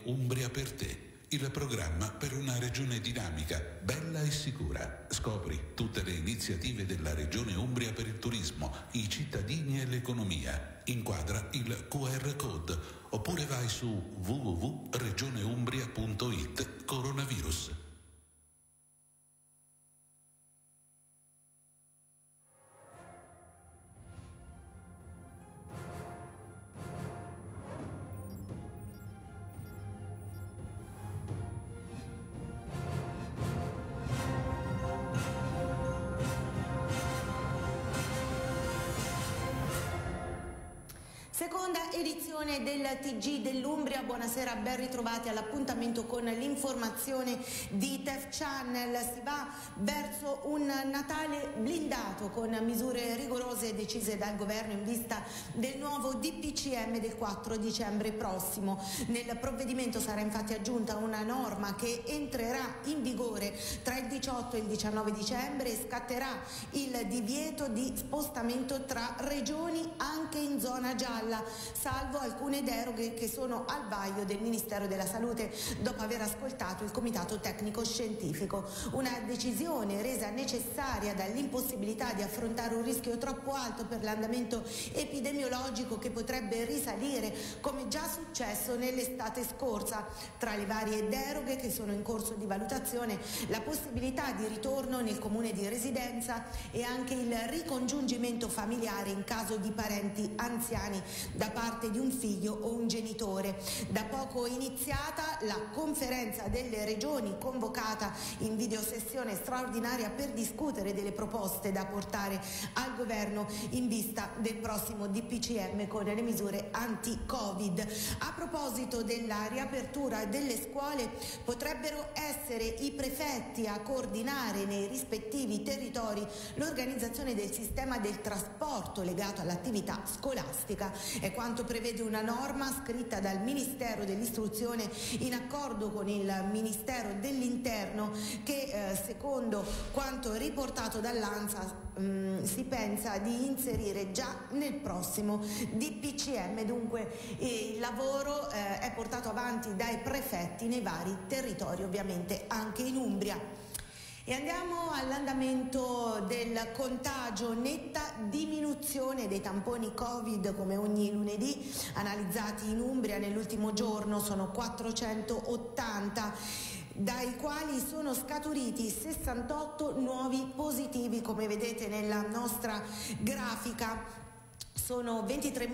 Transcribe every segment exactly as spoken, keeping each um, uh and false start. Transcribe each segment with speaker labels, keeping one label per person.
Speaker 1: Umbria per te. Il programma per una regione dinamica, bella e sicura. Scopri tutte le iniziative della Regione Umbria per il turismo, i cittadini e l'economia. Inquadra il Q R code oppure vai su w w w punto regioneumbria punto it coronavirus.
Speaker 2: Seconda edizione del T G dell'Umbria, buonasera, ben ritrovati all'appuntamento con l'informazione di T E F Channel. Si va verso un Natale blindato con misure rigorose decise dal governo in vista del nuovo D P C M del quattro dicembre prossimo. Nel provvedimento sarà infatti aggiunta una norma che entrerà in vigore tra il diciotto e il diciannove dicembre e scatterà il divieto di spostamento tra regioni anche in zona gialla, salvo alcune deroghe che sono al vaglio del Ministero della Salute dopo aver ascoltato il Comitato Tecnico Scientifico. Una decisione resa necessaria dall'impossibilità di affrontare un rischio troppo alto per l'andamento epidemiologico che potrebbe risalire, come già successo nell'estate scorsa. Tra le varie deroghe che sono in corso di valutazione, la possibilità di ritorno nel comune di residenza e anche il ricongiungimento familiare in caso di parenti anziani da parte di un figlio o un genitore. Da poco iniziata la conferenza delle regioni convocata in videosessione straordinaria per discutere delle proposte da portare al governo in vista del prossimo D P C M con le misure anti-Covid. A proposito della riapertura delle scuole, potrebbero essere i prefetti a coordinare nei rispettivi territori l'organizzazione del sistema del trasporto legato all'attività scolastica. È quanto prevede una norma scritta dal Ministero dell'Istruzione in accordo con il Ministero dell'Interno che, eh, secondo quanto riportato dall'ANSA, mh, si pensa di inserire già nel prossimo D P C M. Dunque eh, il lavoro eh, è portato avanti dai prefetti nei vari territori, ovviamente anche in Umbria. E andiamo all'andamento del contagio. Netta diminuzione dei tamponi Covid come ogni lunedì analizzati in Umbria nell'ultimo giorno, sono quattrocentottanta, dai quali sono scaturiti sessantotto nuovi positivi, come vedete nella nostra grafica. Sono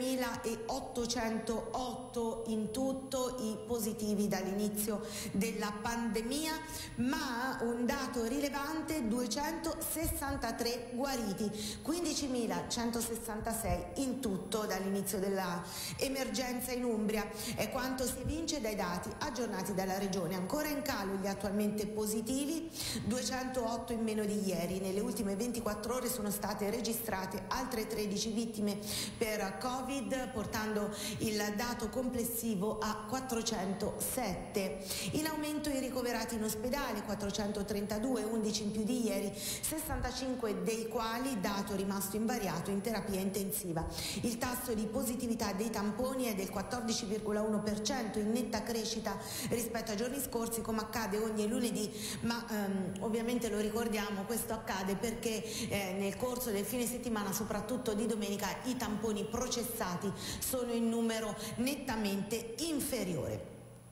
Speaker 2: ventitremilaottocentotto in tutto i positivi dall'inizio della pandemia, ma un dato rilevante: duecentosessantatré guariti, quindicimilacentosessantasei in tutto dall'inizio dell'emergenza in Umbria. È quanto si evince dai dati aggiornati dalla regione. Ancora in calo gli attualmente positivi, duecentootto in meno di ieri. Nelle ultime ventiquattro ore sono state registrate altre tredici vittime per Covid, portando il dato complessivo a quattrocentosette. In aumento i ricoverati in ospedale, quattrocentotrentadue, undici in più di ieri, sessantacinque dei quali, dato rimasto invariato, in terapia intensiva. Il tasso di positività dei tamponi è del quattordici virgola uno per cento, in netta crescita rispetto ai giorni scorsi, come accade ogni lunedì, ma ehm, ovviamente lo ricordiamo, questo accade perché eh, nel corso del fine settimana, soprattutto di domenica, i tamponi processati sono in numero nettamente inferiore.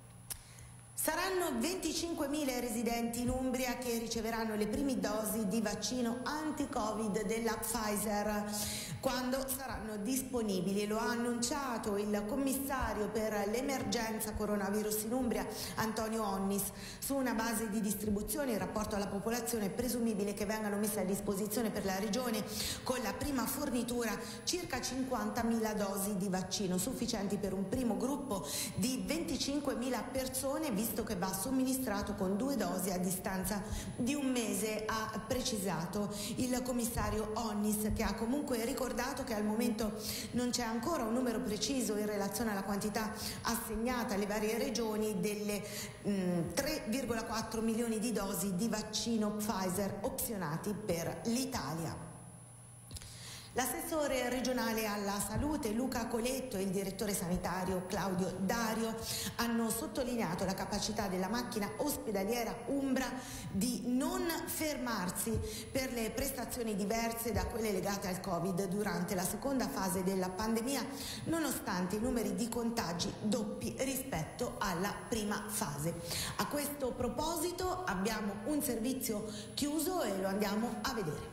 Speaker 2: Saranno venticinquemila i residenti in Umbria che riceveranno le prime dosi di vaccino anti-Covid della Pfizer quando saranno disponibili. Lo ha annunciato il commissario per l'emergenza coronavirus in Umbria, Antonio Onnis. Su una base di distribuzione in rapporto alla popolazione è presumibile che vengano messe a disposizione per la regione con la prima fornitura circa cinquantamila dosi di vaccino, sufficienti per un primo gruppo di venticinquemila persone, visto che va somministrato con due dosi a distanza di un mese, ha precisato il commissario Onnis, che ha comunque ricordato che al momento non c'è ancora un numero preciso in relazione alla quantità assegnata alle varie regioni delle mh, tre virgola quattro milioni di dosi di vaccino Pfizer opzionati per l'Italia. L'assessore regionale alla salute Luca Coletto e il direttore sanitario Claudio Dario hanno sottolineato la capacità della macchina ospedaliera umbra di non fermarsi per le prestazioni diverse da quelle legate al Covid durante la seconda fase della pandemia, nonostante i numeri di contagi doppi rispetto alla prima fase. A questo proposito abbiamo un servizio chiuso e lo andiamo a vedere.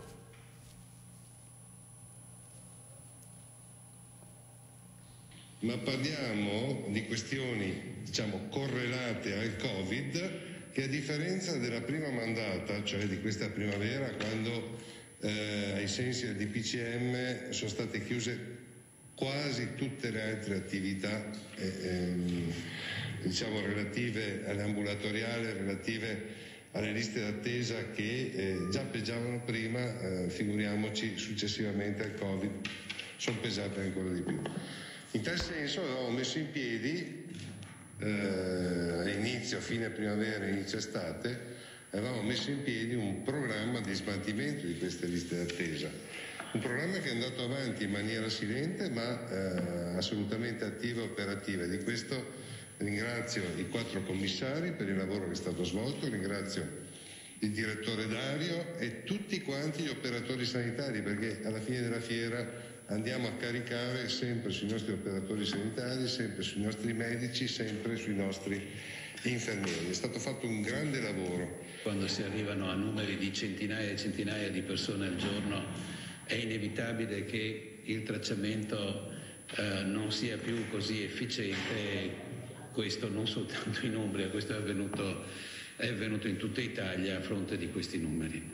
Speaker 3: Ma parliamo di questioni, diciamo, correlate al Covid, che a differenza della prima mandata, cioè di questa primavera, quando eh, ai sensi del D P C M sono state chiuse quasi tutte le altre attività eh, ehm, diciamo relative all'ambulatoriale, relative alle liste d'attesa che eh, già peggiavano prima, eh, figuriamoci successivamente al Covid, sono pesate ancora di più. In tal senso avevamo messo in piedi, eh, a inizio, fine primavera, inizio estate, avevamo messo in piedi un programma di smaltimento di queste liste d'attesa. Un programma che è andato avanti in maniera silente ma eh, assolutamente attiva e operativa. Di questo ringrazio i quattro commissari per il lavoro che è stato svolto, ringrazio il direttore Dario e tutti quanti gli operatori sanitari, perché alla fine della fiera andiamo a caricare sempre sui nostri operatori sanitari, sempre sui nostri medici, sempre sui nostri infermieri. È stato fatto un grande lavoro.
Speaker 4: Quando si arrivano a numeri di centinaia e centinaia di persone al giorno è inevitabile che il tracciamento eh, non sia più così efficiente. Questo non soltanto in Umbria, questo è avvenuto, è avvenuto in tutta Italia a fronte di questi numeri.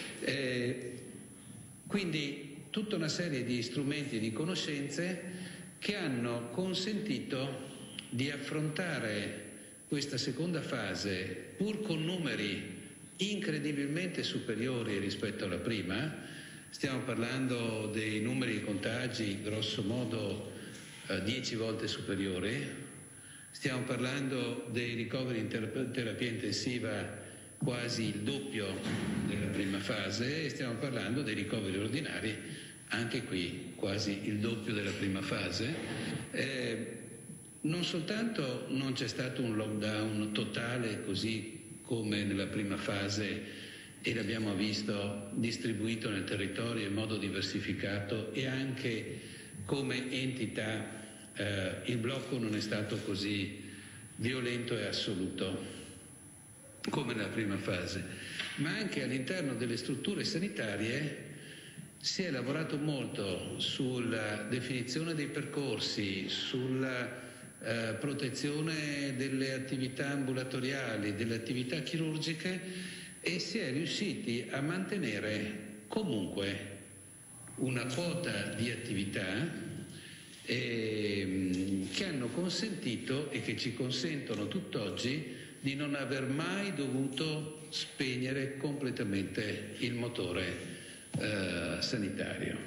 Speaker 4: Eh, quindi tutta una serie di strumenti e di conoscenze che hanno consentito di affrontare questa seconda fase pur con numeri incredibilmente superiori rispetto alla prima. Stiamo parlando dei numeri di contagi grosso modo eh, dieci volte superiori, stiamo parlando dei ricoveri in ter- terapia intensiva quasi il doppio della prima fase e stiamo parlando dei ricoveri ordinari, anche qui quasi il doppio della prima fase. Eh, non soltanto non c'è stato un lockdown totale così come nella prima fase e l'abbiamo visto distribuito nel territorio in modo diversificato, e anche come entità eh, il blocco non è stato così violento e assoluto come nella prima fase, ma anche all'interno delle strutture sanitarie si è lavorato molto sulla definizione dei percorsi, sulla eh, protezione delle attività ambulatoriali, delle attività chirurgiche, e si è riusciti a mantenere comunque una quota di attività eh, che hanno consentito e che ci consentono tutt'oggi di non aver mai dovuto spegnere completamente il motore eh, sanitario.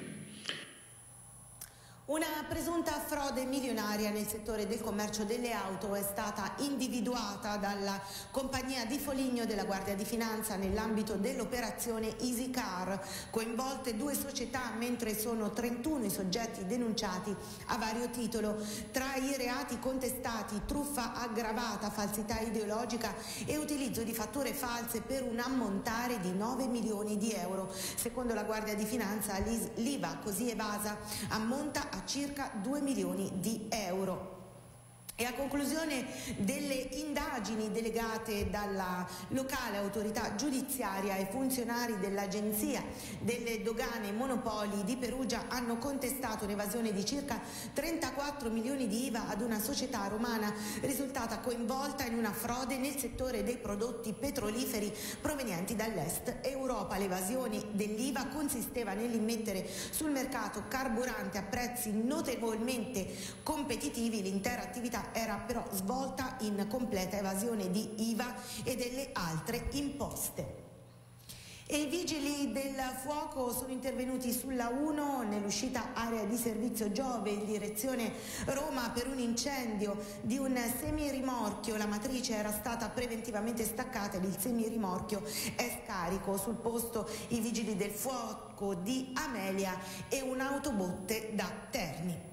Speaker 2: Una presunta frode milionaria nel settore del commercio delle auto è stata individuata dalla compagnia di Foligno della Guardia di Finanza nell'ambito dell'operazione Easy Car, coinvolte due società, mentre sono trentuno i soggetti denunciati a vario titolo. Tra i reati contestati truffa aggravata, falsità ideologica e utilizzo di fatture false per un ammontare di nove milioni di euro. Secondo la Guardia di Finanza l'I V A così evasa ammonta a circa due milioni di euro. E a conclusione delle indagini delegate dalla locale autorità giudiziaria, i funzionari dell'Agenzia delle Dogane e Monopoli di Perugia hanno contestato un'evasione di circa trentaquattro milioni di I V A ad una società romana risultata coinvolta in una frode nel settore dei prodotti petroliferi provenienti dall'est Europa. L'evasione dell'I V A consisteva nell'immettere sul mercato carburante a prezzi notevolmente competitivi. L'intera attività era però svolta in completa evasione di I V A e delle altre imposte. E i vigili del fuoco sono intervenuti sulla uno nell'uscita area di servizio Giove in direzione Roma per un incendio di un semirimorchio. La matrice era stata preventivamente staccata ed il semirimorchio è scarico. Sul posto i vigili del fuoco di Amelia e un'autobotte da Terni.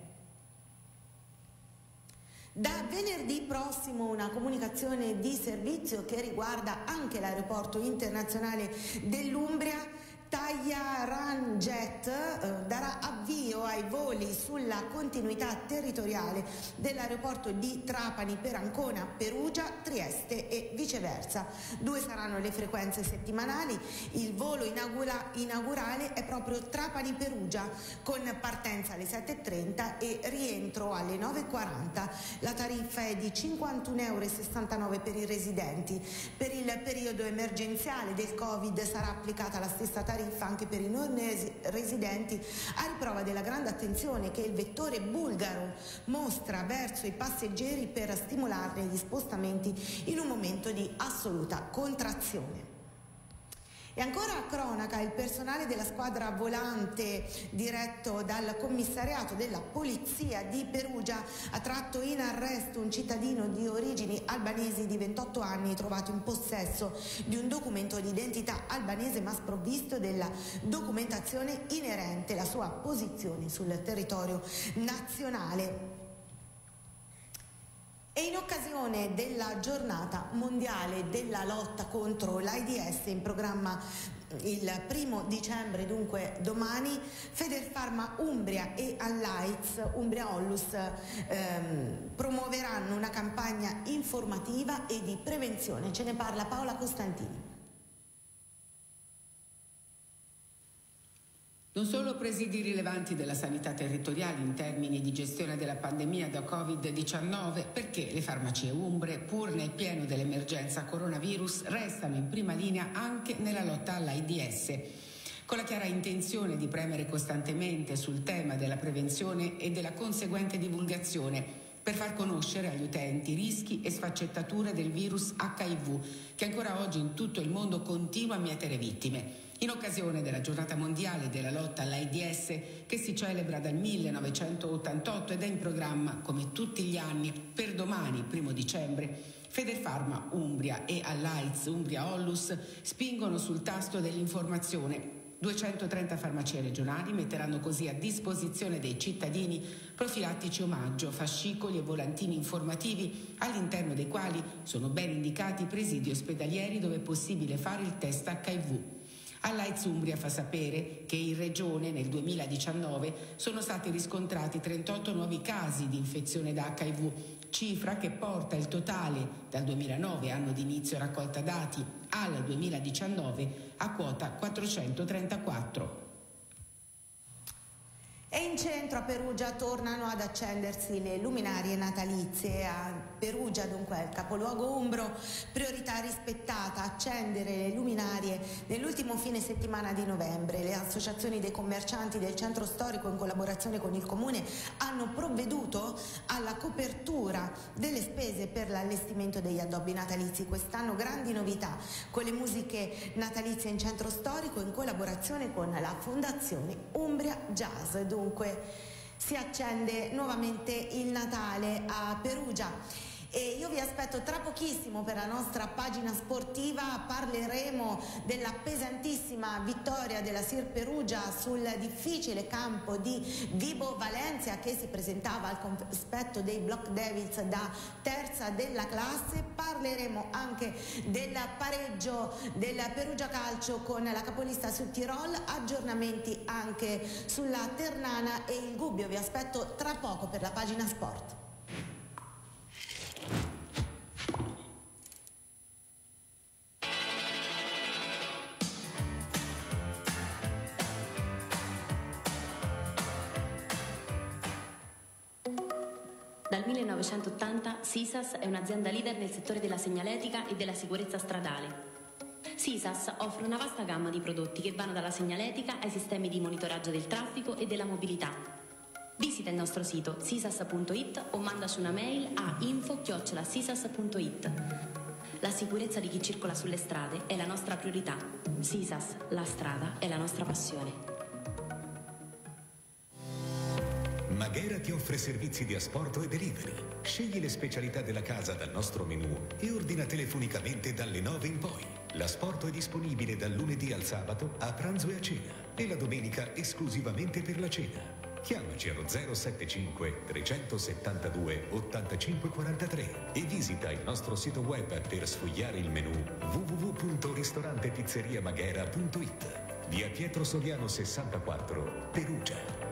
Speaker 2: Da venerdì prossimo una comunicazione di servizio che riguarda anche l'aeroporto internazionale dell'Umbria. Taglia Ranjet eh, darà avvio ai voli sulla continuità territoriale dell'aeroporto di Trapani per Ancona, Perugia, Trieste e viceversa. Due saranno le frequenze settimanali. Il volo inaugura inaugurale è proprio Trapani-Perugia con partenza alle sette e trenta e rientro alle nove e quaranta. La tariffa è di cinquantuno virgola sessantanove euro per i residenti. Per il periodo emergenziale del Covid sarà applicata la stessa tariffa anche per i non residenti, a riprova della grande attenzione che il vettore bulgaro mostra verso i passeggeri per stimolarne gli spostamenti in un momento di assoluta contrazione. E ancora a cronaca, il personale della squadra volante diretto dal commissariato della polizia di Perugia ha tratto in arresto un cittadino di origini albanesi di ventotto anni trovato in possesso di un documento di identità albanese ma sprovvisto della documentazione inerente alla sua posizione sul territorio nazionale. E in occasione della giornata mondiale della lotta contro l'AIDS in programma il primo dicembre, dunque domani, Federfarma Umbria e Allights Umbria Ollus ehm, promuoveranno una campagna informativa e di prevenzione. Ce ne parla Paola Costantini.
Speaker 5: Non solo presidi rilevanti della sanità territoriale in termini di gestione della pandemia da Covid diciannove, perché le farmacie umbre, pur nel pieno dell'emergenza coronavirus, restano in prima linea anche nella lotta all'AIDS, con la chiara intenzione di premere costantemente sul tema della prevenzione e della conseguente divulgazione, per far conoscere agli utenti rischi e sfaccettature del virus acca i vu, che ancora oggi in tutto il mondo continua a mietere vittime. In occasione della giornata mondiale della lotta all'AIDS, che si celebra dal millenovecentottantotto ed è in programma, come tutti gli anni, per domani, primo dicembre, Federfarma Umbria e Allights Umbria Ollus spingono sul tasto dell'informazione. duecentotrenta farmacie regionali metteranno così a disposizione dei cittadini profilattici omaggio, fascicoli e volantini informativi, all'interno dei quali sono ben indicati i presidi ospedalieri dove è possibile fare il test acca i vu. Allights Umbria fa sapere che in regione nel duemiladiciannove sono stati riscontrati trentotto nuovi casi di infezione da acca i vu, cifra che porta il totale dal duemilanove, anno di inizio raccolta dati, al duemiladiciannove a quota quattrocentotrentaquattro.
Speaker 2: E in centro a Perugia tornano ad accendersi le luminarie natalizie. A Perugia, dunque, il capoluogo umbro, priorità rispettata, accendere le luminarie nell'ultimo fine settimana di novembre. Le associazioni dei commercianti del centro storico, in collaborazione con il comune, hanno provveduto alla copertura delle spese per l'allestimento degli addobbi natalizi. Quest'anno grandi novità con le musiche natalizie in centro storico in collaborazione con la Fondazione Umbria Jazz. Dunque si accende nuovamente il Natale a Perugia. E io vi aspetto tra pochissimo per la nostra pagina sportiva. Parleremo della pesantissima vittoria della Sir Perugia sul difficile campo di Vibo Valencia, che si presentava al cospetto dei Block Devils da terza della classe. Parleremo anche del pareggio del Perugia Calcio con la capolista sul Tirol, aggiornamenti anche sulla Ternana e il Gubbio. Vi aspetto tra poco per la pagina sport.
Speaker 6: Dal millenovecentottanta Sisas è un'azienda leader nel settore della segnaletica e della sicurezza stradale. Sisas offre una vasta gamma di prodotti che vanno dalla segnaletica ai sistemi di monitoraggio del traffico e della mobilità. Visita il nostro sito sisas punto it o mandaci una mail a info chiocciola sisas punto it. La sicurezza di chi circola sulle strade è la nostra priorità. Sisas, la strada è la nostra passione.
Speaker 7: Maghera ti offre servizi di asporto e delivery. Scegli le specialità della casa dal nostro menù e ordina telefonicamente dalle nove in poi. L'asporto è disponibile dal lunedì al sabato a pranzo e a cena e la domenica esclusivamente per la cena. Chiamaci allo zero sette cinque tre sette due otto cinque quattro tre e visita il nostro sito web per sfogliare il menù w w w punto ristorante pizzeria maghera punto it. Via Pietro Soriano sessantaquattro, Perugia.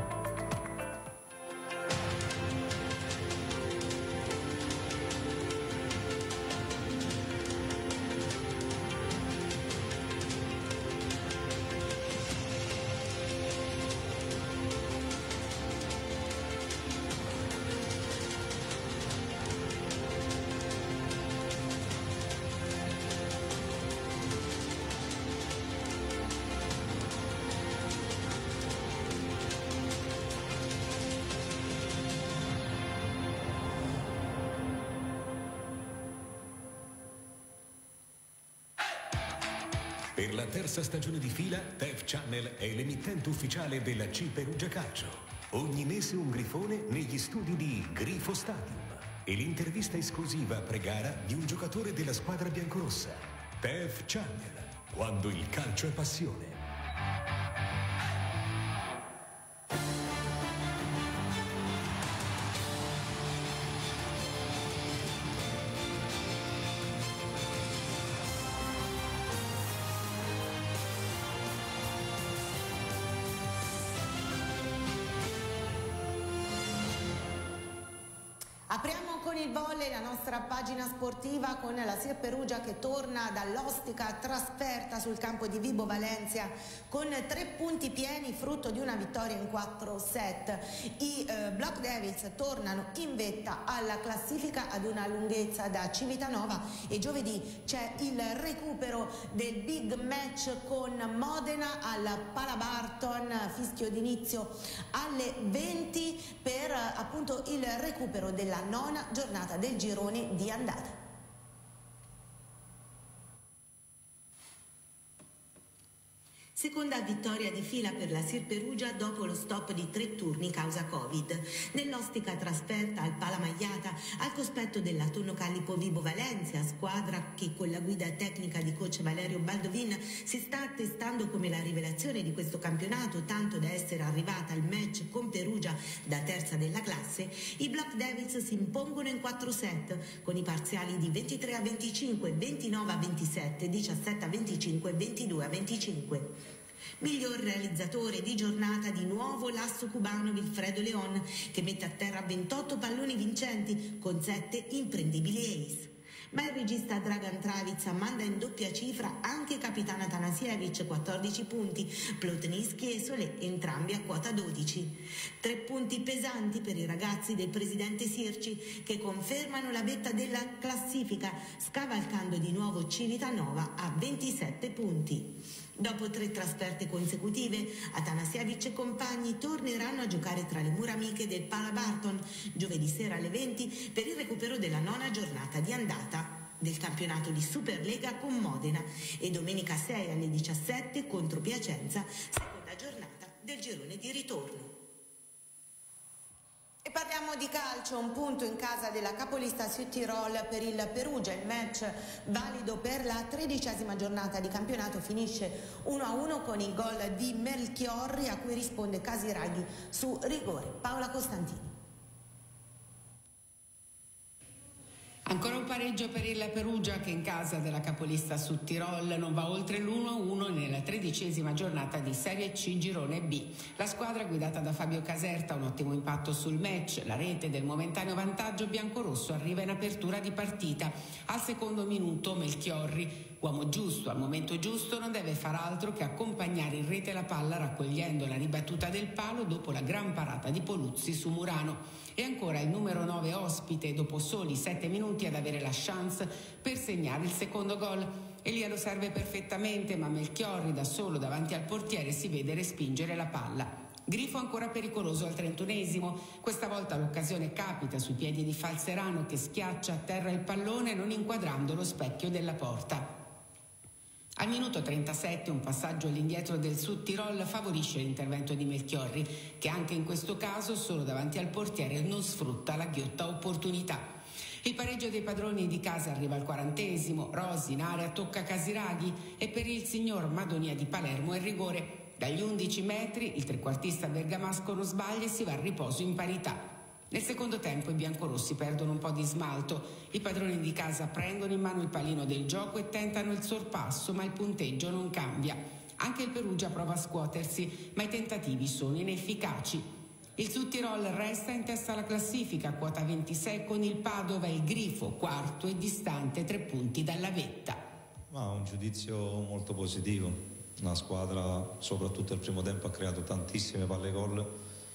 Speaker 7: Per la terza stagione di fila, T E F Channel è l'emittente ufficiale della C Perugia Calcio. Ogni mese un grifone negli studi di Grifo Stadium e l'intervista esclusiva pre-gara di un giocatore della squadra biancorossa. T E F Channel, quando il calcio è passione.
Speaker 2: Apriamo con il volley la nostra pagina sportiva con la Sir Perugia che torna dall'ostica trasferta sul campo di Vibo Valencia con tre punti pieni frutto di una vittoria in quattro set. I eh, Black Devils tornano in vetta alla classifica ad una lunghezza da Civitanova e giovedì c'è il recupero del big match con Modena al Palabarton, fischio d'inizio alle venti per appunto il recupero della nona giornata del girone di andata. Seconda vittoria di fila per la Sir Perugia dopo lo stop di tre turni causa Covid. Nell'ostica trasferta al Palamagliata al cospetto della Tonno Callipo Vibo Valencia, squadra che con la guida tecnica di coach Valerio Baldovin si sta attestando come la rivelazione di questo campionato, tanto da essere arrivata al match con Perugia da terza della classe. I Black Devils si impongono in quattro set con i parziali di ventitré a venticinque, ventinove a ventisette, diciassette a venticinque e ventidue a venticinque. Miglior realizzatore di giornata di nuovo l'asso cubano Wilfredo Leon, che mette a terra ventotto palloni vincenti con sette imprendibili ace. Ma il regista Dragan Travica manda in doppia cifra anche capitano Atanasiewicz, quattordici punti, Plotnyski e Solé, entrambi a quota dodici. Tre punti pesanti per i ragazzi del presidente Sirci, che confermano la vetta della classifica, scavalcando di nuovo Civitanova a ventisette punti. Dopo tre trasferte consecutive, Atanasiewicz e compagni torneranno a giocare tra le mura amiche del Palabarton giovedì sera alle venti per il recupero della nona giornata di andata del campionato di Superlega con Modena e domenica sei alle diciassette contro Piacenza, seconda giornata del girone di ritorno. E parliamo di calcio, un punto in casa della capolista Südtirol per il Perugia. Il match valido per la tredicesima giornata di campionato finisce uno a uno con il gol di Melchiorri a cui risponde Casiraghi su rigore. Paola Costantini.
Speaker 5: Ancora un pareggio per il Perugia che in casa della capolista Südtirol non va oltre l'uno a uno nella tredicesima giornata di Serie C Girone B. La squadra guidata da Fabio Caserta ha un ottimo impatto sul match, la rete del momentaneo vantaggio biancorosso arriva in apertura di partita. Al secondo minuto Melchiorri, uomo giusto al momento giusto, non deve far altro che accompagnare in rete la palla raccogliendo la ribattuta del palo dopo la gran parata di Poluzzi su Murano. E ancora il numero nove ospite dopo soli sette minuti ad avere la chance per segnare il secondo gol. Elia lo serve perfettamente, ma Melchiorri da solo davanti al portiere si vede respingere la palla. Grifo ancora pericoloso al trentunesimo, questa volta l'occasione capita sui piedi di Falzerano che schiaccia a terra il pallone non inquadrando lo specchio della porta. Al minuto trentasette un passaggio all'indietro del Sud Tirol favorisce l'intervento di Melchiorri, che anche in questo caso solo davanti al portiere non sfrutta la ghiotta opportunità. Il pareggio dei padroni di casa arriva al quarantesimo, Rosi in area tocca Casiraghi e per il signor Madonia di Palermo è rigore. Dagli undici metri il trequartista bergamasco non sbaglia e si va a riposo in parità. Nel secondo tempo i biancorossi perdono un po' di smalto, i padroni di casa prendono in mano il pallino del gioco e tentano il sorpasso, ma il punteggio non cambia. Anche il Perugia prova a scuotersi, ma i tentativi sono inefficaci. Il Sud Tirol resta in testa alla classifica, quota ventisei, con il Padova e il Grifo quarto e distante tre punti dalla vetta.
Speaker 8: Ma un giudizio molto positivo. La squadra, soprattutto il primo tempo, ha creato tantissime palle gol.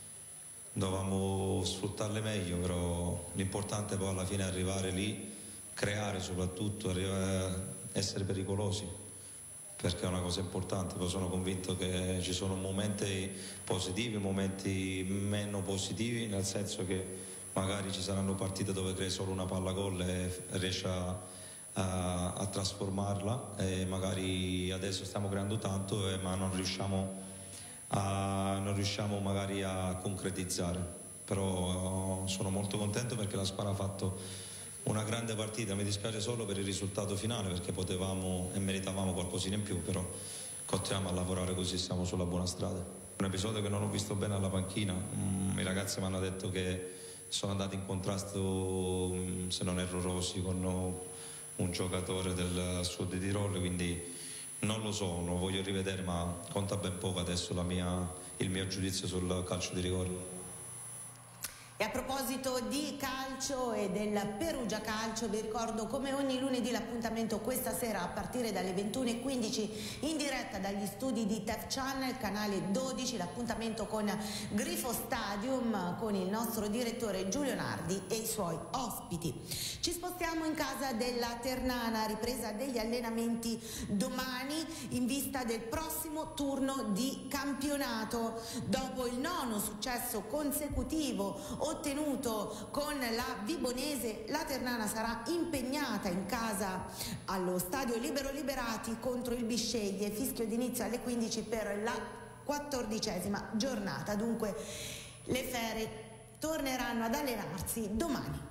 Speaker 8: Dovevamo sfruttarle meglio, però l'importante poi alla fine è arrivare lì, creare soprattutto, arrivare, essere pericolosi, perché è una cosa importante. Poi sono convinto che ci sono momenti positivi, momenti meno positivi, nel senso che magari ci saranno partite dove crei solo una palla gol e riesci a, a, a trasformarla, e magari adesso stiamo creando tanto eh, ma non riusciamo a, non riusciamo magari a concretizzare. Però sono molto contento perché la squadra ha fatto una grande partita. Mi dispiace solo per il risultato finale, perché potevamo e meritavamo qualcosina in più, però continuiamo a lavorare così, siamo sulla buona strada. Un episodio che non ho visto bene alla panchina, mm, i ragazzi mi hanno detto che sono andati in contrasto, mm, se non erro Rossi, con un giocatore del Sud Tirol, quindi non lo so, lo voglio rivedere, ma conta ben poco adesso la mia, il mio giudizio sul calcio di rigore.
Speaker 2: E a proposito di calcio e del Perugia Calcio, vi ricordo come ogni lunedì l'appuntamento questa sera a partire dalle ventuno e quindici in diretta dagli studi di T E F Channel, canale dodici, l'appuntamento con Grifo Stadium con il nostro direttore Giulio Nardi e i suoi ospiti. Ci spostiamo in casa della Ternana, ripresa degli allenamenti domani in vista del prossimo turno di campionato. Dopo il nono successo consecutivo ottenuto con la Vibonese, la Ternana sarà impegnata in casa allo Stadio Libero Liberati contro il Bisceglie, fischio d'inizio alle quindici per la quattordicesima giornata. Dunque le Fere torneranno ad allenarsi domani.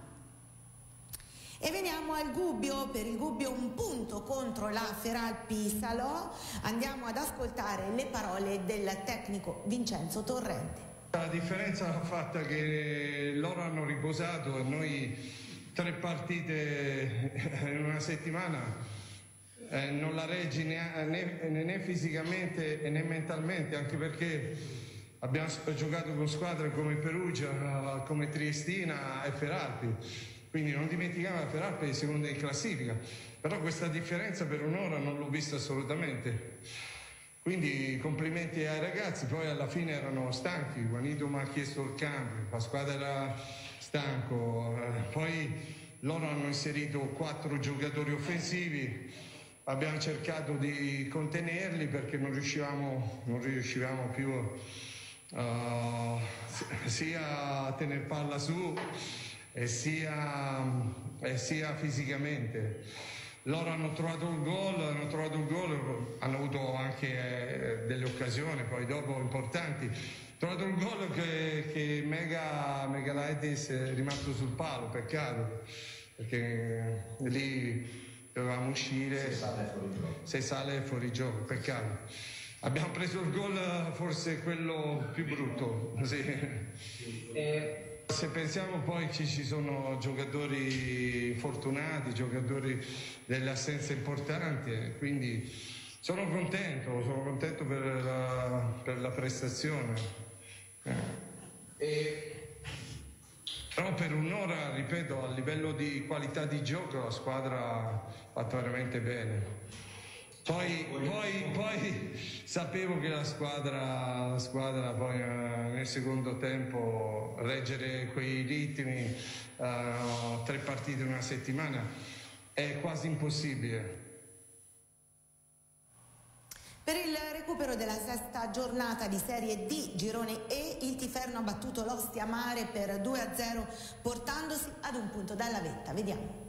Speaker 2: E veniamo al Gubbio, per il Gubbio un punto contro la Feralpi Salò. Andiamo ad ascoltare le parole del tecnico Vincenzo Torrente.
Speaker 9: La differenza l'ha fatta che loro hanno riposato e noi tre partite in una settimana eh, non la reggi né, né, né fisicamente né mentalmente, anche perché abbiamo giocato con squadre come Perugia, come Triestina e Feralpi, quindi non dimentichiamo la Feralpi è seconda in classifica, però questa differenza per un'ora non l'ho vista assolutamente. Quindi complimenti ai ragazzi, poi alla fine erano stanchi, Juanito mi ha chiesto il cambio, la squadra era stanco, poi loro hanno inserito quattro giocatori offensivi, abbiamo cercato di contenerli perché non riuscivamo, non riuscivamo più uh, sia a tenere palla su e sia, e sia fisicamente. Loro hanno trovato il gol, hanno trovato il gol, hanno avuto anche eh, delle occasioni, poi dopo importanti. Hanno trovato il gol che, che Mega, Megalaitis è rimasto sul palo, peccato, perché eh, lì dovevamo uscire, se sale è fuori gioco, peccato. Abbiamo preso il gol, forse quello più brutto, sì. E... Se pensiamo poi che ci sono giocatori fortunati, giocatori delle assenze importanti, quindi sono contento, sono contento per la, per la prestazione. Eh. E, però per un'ora, ripeto, a livello di qualità di gioco la squadra ha fatto veramente bene. Poi, poi, poi sapevo che la squadra, la squadra poi eh, nel secondo tempo reggere quei ritmi, eh, tre partite in una settimana, è quasi impossibile.
Speaker 2: Per il recupero della sesta giornata di Serie D, girone E, il Tiferno ha battuto l'Ostia Mare per due a zero, portandosi ad un punto dalla vetta. Vediamo.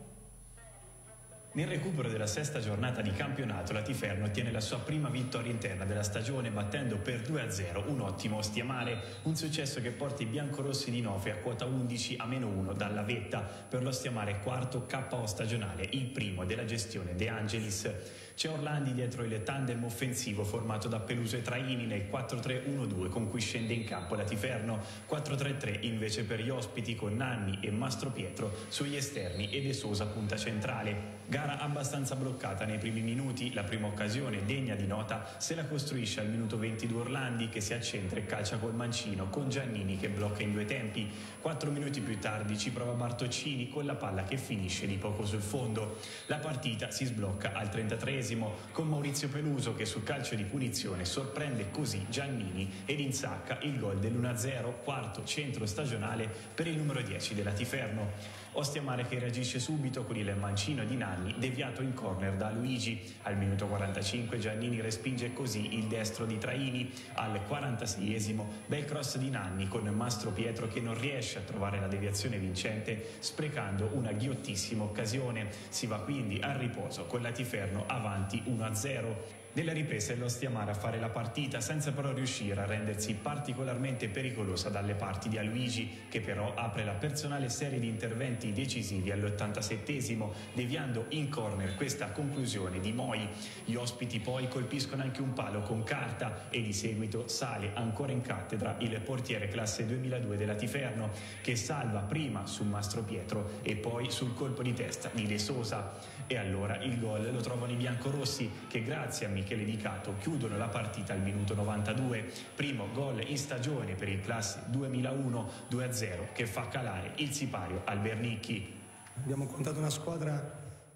Speaker 10: Nel recupero della sesta giornata di campionato, la Tiferno ottiene la sua prima vittoria interna della stagione battendo per due a zero un ottimo Ostia Mare, un successo che porta i biancorossi di Nofe a quota undici a meno uno dalla vetta. Per l'Ostia Mare quarto K O stagionale, il primo della gestione De Angelis. C'è Orlandi dietro il tandem offensivo formato da Peluso e Traini nel quattro tre uno due con cui scende in campo la Tiferno, quattro tre tre invece per gli ospiti con Nanni e Mastro Pietro sugli esterni e De Sosa punta centrale. Gara abbastanza bloccata nei primi minuti, la prima occasione degna di nota se la costruisce al minuto ventidue Orlandi che si accentra e calcia col mancino con Giannini che blocca in due tempi. Quattro minuti più tardi ci prova Bartoccini con la palla che finisce di poco sul fondo. La partita si sblocca al trentatreesimo con Maurizio Peluso che sul calcio di punizione sorprende così Giannini ed insacca il gol dell'uno a zero, quarto centro stagionale per il numero dieci della Tiferno. Ostia Mare che reagisce subito con il mancino di Nanni deviato in corner da Luigi. Al minuto quarantacinque Giannini respinge così il destro di Traini. Al quarantaseiesimo bel cross di Nanni con Mastro Pietro che non riesce a trovare la deviazione vincente sprecando una ghiottissima occasione. Si va quindi al riposo con la Tiferno avanti uno a zero. Nella ripresa è l'Ostia Mare a fare la partita senza però riuscire a rendersi particolarmente pericolosa dalle parti di Aluigi che però apre la personale serie di interventi decisivi all'ottantasettesimo deviando in corner questa conclusione di Moi. Gli ospiti poi colpiscono anche un palo con carta e di seguito sale ancora in cattedra il portiere classe duemiladue della Tiferno che salva prima su Mastro Pietro e poi sul colpo di testa di De Sosa. E allora il gol lo trovano i biancorossi che grazie a Michele Di Cato chiudono la partita al minuto novantadue. Primo gol in stagione per il classe duemilauno, due a zero che fa calare il sipario al Bernicchi.
Speaker 11: Abbiamo contato una squadra.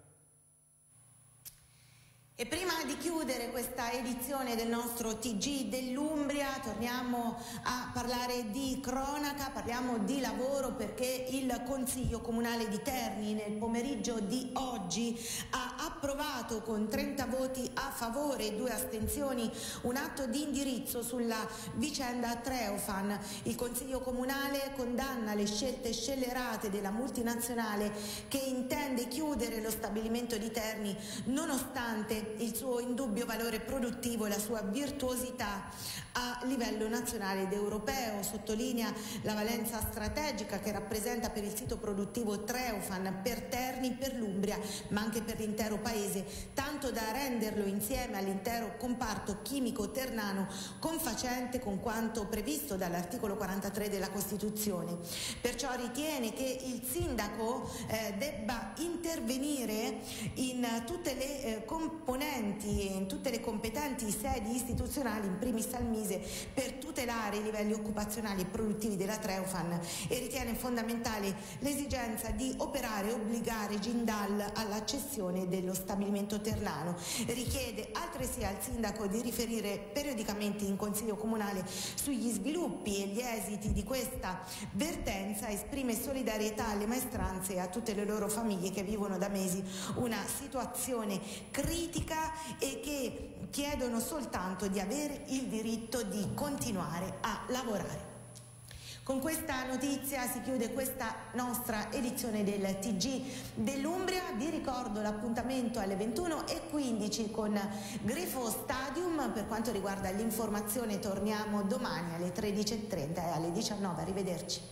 Speaker 2: E prima di chiudere questa edizione del nostro T G dell'Umbria torniamo a parlare di cronaca, parliamo di lavoro perché il Consiglio Comunale di Terni nel pomeriggio di oggi ha approvato con trenta voti a favore e due astensioni un atto di indirizzo sulla vicenda Treofan. Il Consiglio Comunale condanna le scelte scellerate della multinazionale che intende chiudere lo stabilimento di Terni nonostante il suo indubbio valore produttivo e la sua virtuosità a livello nazionale ed europeo. Sottolinea la valenza strategica che rappresenta per il sito produttivo Treofan per Terni, per l'Umbria ma anche per l'intero paese, tanto da renderlo insieme all'intero comparto chimico ternano confacente con quanto previsto dall'articolo quarantatré della Costituzione. Perciò ritiene che il sindaco eh, debba intervenire in tutte le eh, componenti in tutte le competenti sedi istituzionali, in primis al Mise, per tutelare i livelli occupazionali e produttivi della Treofan e ritiene fondamentale l'esigenza di operare e obbligare Gindal alla cessione dello stabilimento ternano. Richiede altresì al sindaco di riferire periodicamente in Consiglio Comunale sugli sviluppi e gli esiti di questa vertenza, esprime solidarietà alle maestranze e a tutte le loro famiglie che vivono da mesi una situazione critica e che chiedono soltanto di avere il diritto di continuare a lavorare. Con questa notizia si chiude questa nostra edizione del T G dell'Umbria. Vi ricordo l'appuntamento alle ventuno e quindici con Grifo Stadium. Per quanto riguarda l'informazione torniamo domani alle tredici e trenta e alle diciannove. Arrivederci.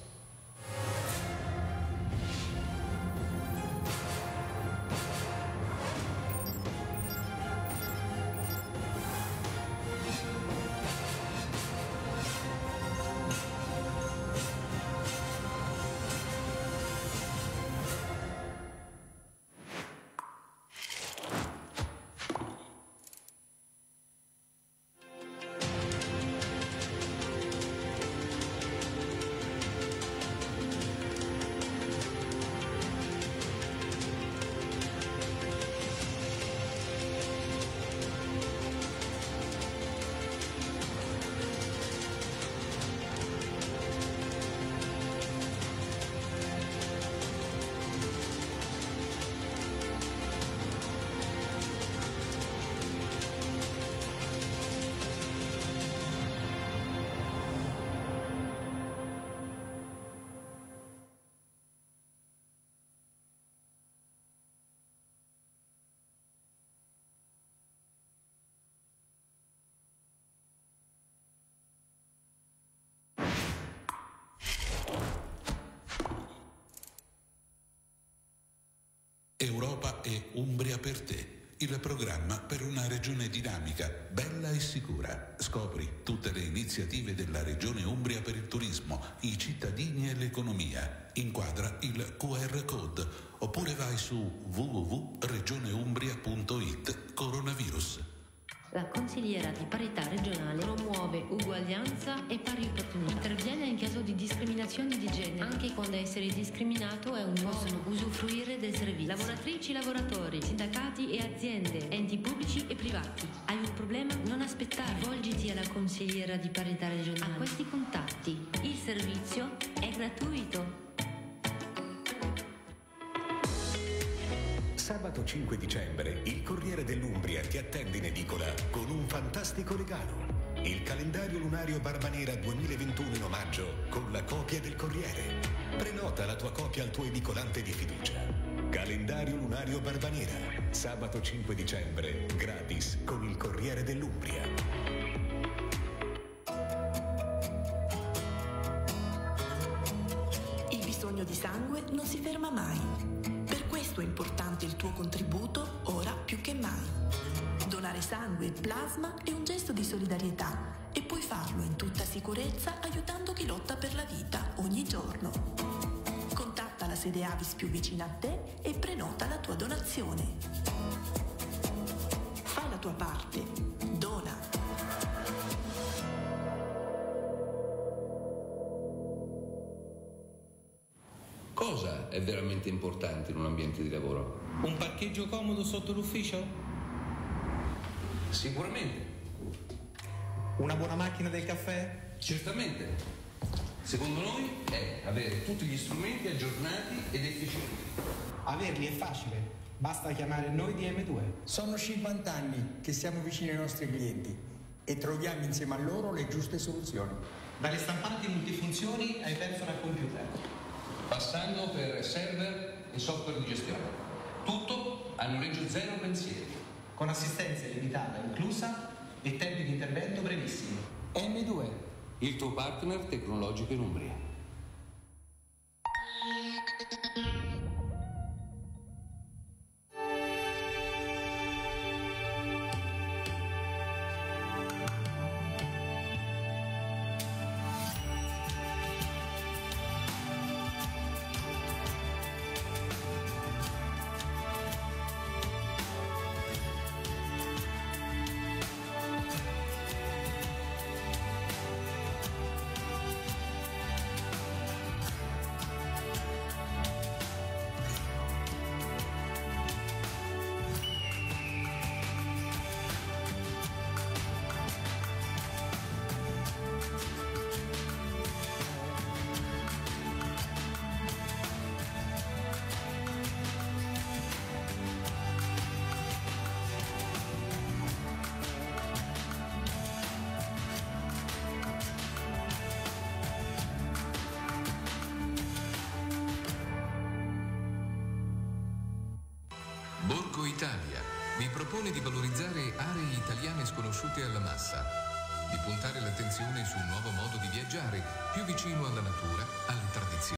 Speaker 1: Europa è Umbria per te. Il programma per una regione dinamica, bella e sicura. Scopri tutte le iniziative della Regione Umbria per il turismo, i cittadini e l'economia. Inquadra il Q R code oppure vai su w w w punto regioneumbria punto it coronavirus.
Speaker 12: La consigliera di parità regionale promuove uguaglianza e pari opportunità. Interviene in caso di discriminazione di genere, anche quando essere discriminato è un uomo. Possono usufruire del servizio lavoratrici, lavoratori, sindacati e aziende, enti pubblici e privati. Hai un problema? Non aspettare. Rivolgiti alla consigliera di parità regionale. A questi contatti. Il servizio è gratuito.
Speaker 7: Sabato cinque dicembre il Corriere dell'Umbria ti attende in edicola con un fantastico regalo. Il calendario lunario Barbanera duemilaventuno in omaggio con la copia del Corriere. Prenota la tua copia al tuo edicolante di fiducia. Calendario lunario Barbanera. Sabato cinque dicembre, gratis con il Corriere dell'Umbria.
Speaker 13: Il bisogno di sangue non si ferma mai. Per questo è importante il tuo contributo ora più che mai. Donare sangue e plasma è un gesto di solidarietà e puoi farlo in tutta sicurezza aiutando chi lotta per la vita ogni giorno. Contatta la sede Avis più vicina a te e prenota la tua donazione. Fai la tua parte. Dona.
Speaker 14: Cosa è veramente importante in un ambiente di lavoro?
Speaker 15: Un parcheggio comodo sotto l'ufficio?
Speaker 14: Sicuramente.
Speaker 15: Una buona macchina del caffè?
Speaker 14: Certamente. Secondo noi è avere tutti gli strumenti aggiornati ed efficienti.
Speaker 15: Averli è facile, basta chiamare noi di emme due.
Speaker 11: Sono cinquanta anni che siamo vicini ai nostri clienti e troviamo insieme a loro le giuste soluzioni.
Speaker 15: Dalle stampanti multifunzioni ai personal computer.
Speaker 14: Passando per server e software di gestione. Tutto a noleggio zero pensieri.
Speaker 15: Con assistenza illimitata inclusa e tempi di intervento brevissimi.
Speaker 14: emme due, il tuo partner tecnologico in Umbria.
Speaker 16: Borgo Italia vi propone di valorizzare aree italiane sconosciute alla massa, di puntare l'attenzione su un nuovo modo di viaggiare più vicino alla natura, alle tradizioni.